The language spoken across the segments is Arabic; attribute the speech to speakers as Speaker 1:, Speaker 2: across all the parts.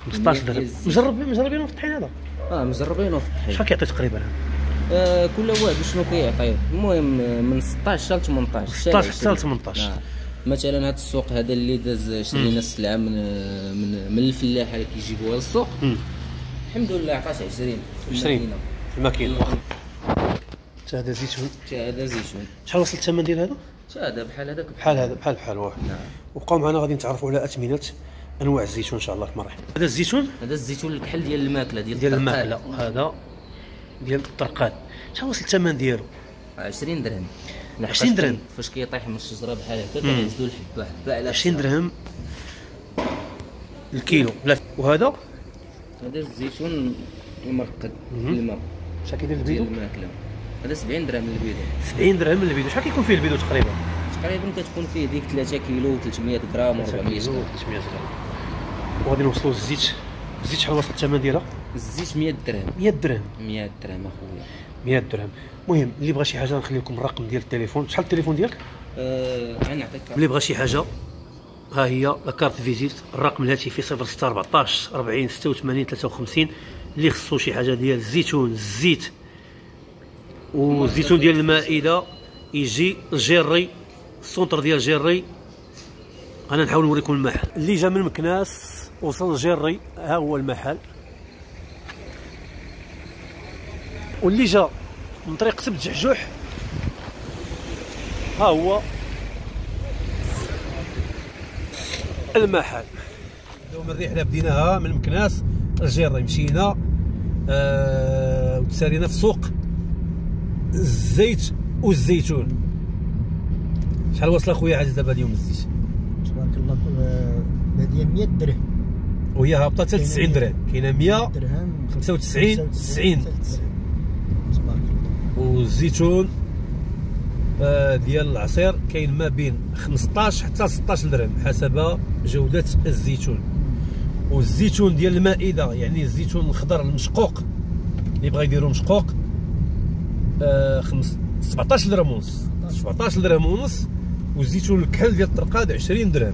Speaker 1: 15 درهم. مجربينه في الطحين هذا؟
Speaker 2: مجربينه في الطحين.
Speaker 1: شحال كيعطي تقريبا؟
Speaker 2: كل واحد شنو كيعطيه. المهم من 16 حتى ل 18.
Speaker 1: 16 حتى ل 18.
Speaker 2: مثلا هذا السوق هذا اللي داز شرينا السلعه من الفلاحه اللي كيجيبوها للسوق. الحمد لله عطات 20
Speaker 1: في الماكينه. حتى هذا زيتون. شحال وصل الثمن ديال هذا؟
Speaker 2: هذا بحال هذاك
Speaker 1: بحال واحد. وبقاو معنا غادي نتعرفوا على اثمنه انواع الزيتون ان شاء الله في مرحبا. هذا الزيتون
Speaker 2: الكحل ديال الماكله
Speaker 1: ديال الماكله. هذا ديال الطرقاد. شحال وصل الثمن ديالو؟
Speaker 2: 20 درهم.
Speaker 1: 20 درهم
Speaker 2: فاش كيطيح من الشجره بحال هكا كنزلوا الحبه على
Speaker 1: 20 درهم الكيلو. وهذا
Speaker 2: الزيتون المرقد في الماء.
Speaker 1: شحال كيدير البيدو؟
Speaker 2: الماكله هذا 70 درهم البيدو.
Speaker 1: 70 درهم البيدو. شحال كيكون فيه البيدو تقريبا
Speaker 2: كتكون فيه ديك 3 كيلو 300 غرام و 400 غرام.
Speaker 1: وغادي نوصلوا الزيت شحال وصل الثمن ديالها؟
Speaker 2: الزيت 100 درهم.
Speaker 1: 100 درهم
Speaker 2: اخويا.
Speaker 1: 100 درهم. المهم اللي بغى شي حاجه نخلي لكم الرقم ديال التليفون. شحال التليفون ديالك؟
Speaker 2: نعطيك.
Speaker 1: اللي بغى شي حاجه ها هي لاكارت فيزيت. الرقم الهاتفي 0614 40 86 53. اللي خصو شي حاجه ديال الزيتون الزيت والزيتون ديال المائده يجي الجيري السونتر ديال الجيري. انا نحاول نوريكم المحل. اللي جا من مكناس وصل الجيري ها هو المحل. واللي جا من طريق سبت جحجوح ها هو المحل. اليوم الرحله بديناها من مكناس الجيري. مشينا وتسالينا في سوق الزيت والزيتون. شحال واصله خويا عزيز دابا اليوم الزيت؟
Speaker 3: تبارك الله باديه 100 درهم
Speaker 1: وهي هابطه حتى 90 درهم. كاينه 100
Speaker 3: درهم
Speaker 1: 95 90.
Speaker 3: تبارك الله.
Speaker 1: والزيتون ديال العصير كاين ما بين 15 حتى 16 درهم حسب جوده الزيتون. والزيتون ديال المائده يعني الزيتون الخضر المشقوق اللي بغا يديرو مشقوق 17 درهم ونص. 17 درهم ونص. والزيتون الكحل ديال الطرقاد 20 درهم.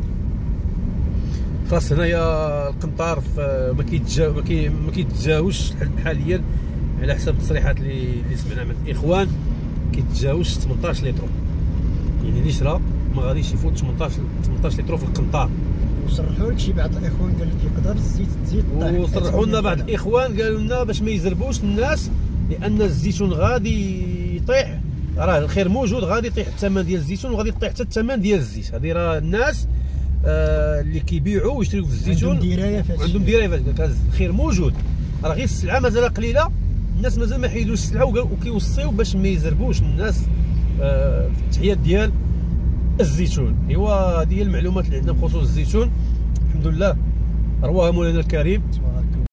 Speaker 1: خاص هنايا القنطار ما كيتجاوزش حاليا على حسب التصريحات اللي سمعنا من الاخوان كيتجاوزش 18 لتر. يعني اللي شرا ما غاديش يفوت 18 لتر في القنطار.
Speaker 3: وصرحوا لك شي بعض الاخوان قال لك يقدر الزيت تزيد.
Speaker 1: وصرحوا لنا بعض الاخوان قالوا لنا باش ما يزربوش الناس لان الزيتون غادي يطيح. راه الخير موجود غادي يطيح الثمن ديال الزيتون وغادي يطيح حتى الثمن ديال الزيت. هذه راه الناس اللي كيبيعوا ويشريوا في الزيتون عندهم درايه فاش الخير موجود. راه غير السلعه مازال قليله. الناس مازال ما حيدوش السلعه وكيوصيو باش ما يزربوش الناس في التحيات ديال الزيتون. ايوا هذه هي المعلومات اللي عندنا بخصوص الزيتون. الحمد لله رواها مولانا الكريم.